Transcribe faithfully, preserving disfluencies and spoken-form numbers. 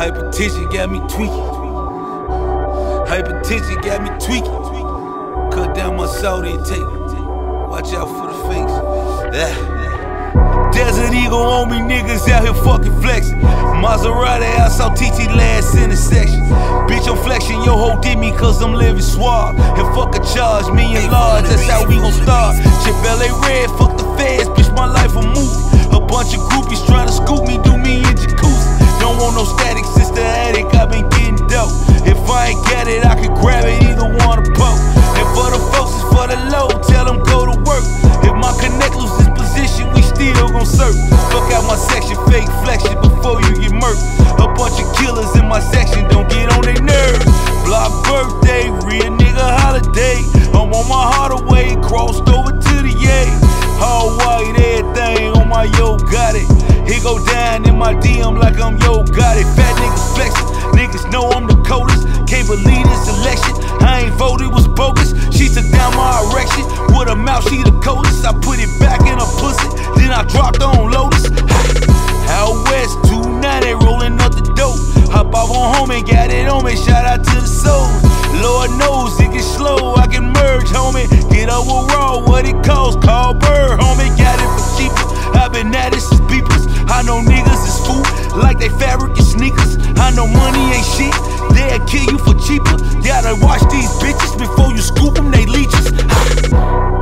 Hypertension got me tweaking. Hypertension got me tweaking. Cut down my salt intake. Watch out for the fakes. Yeah. Desert Eagle on me, niggas out here fucking flexing. Maserati, I saw T T last intersection. Bitch, I'm flexing, your hoe did me cause I'm living suave. And fuck a charge, million large, that's how we gon' start. Chip L A Red, fuck the feds, bitch, my life a movie. A bunch of groupies trying to scoop me, do me in jacuzzi. Don't want no static, sister addict, I been getting dope. If I ain't got it, I can grab it, either one or both. And for the folks, it's for the low, tell them go to work. If my connect loses position, we still gon' surf. Fuck out my section, fake flexion before you get murked. A bunch of killers in my section, don't get on their nerves. Block birthday, real nigga holiday. I'm on my heart away, crossed over to the yay. All white, everything on my yo got it. He go down in my D M like I'm yo got it. Fat niggas flexing, niggas know I'm the coldest. Can't believe this election, I ain't voted, was bogus. She took down my erection, with her mouth she the coldest. I put it back in her pussy, then I dropped her on Lotus. Out west, two ninety rolling up the dope. Hop off on home and got it on me, shout out to the soul. Lord knows it gets slow, I can merge, homie. Get up with raw, what it costs, call Bird, homie. Got it for cheaper, I been at it since beepers. I know niggas is food, like they fabric and sneakers. I know money ain't shit, they'll kill you for cheaper. Gotta watch these bitches before you scoop them, they leeches.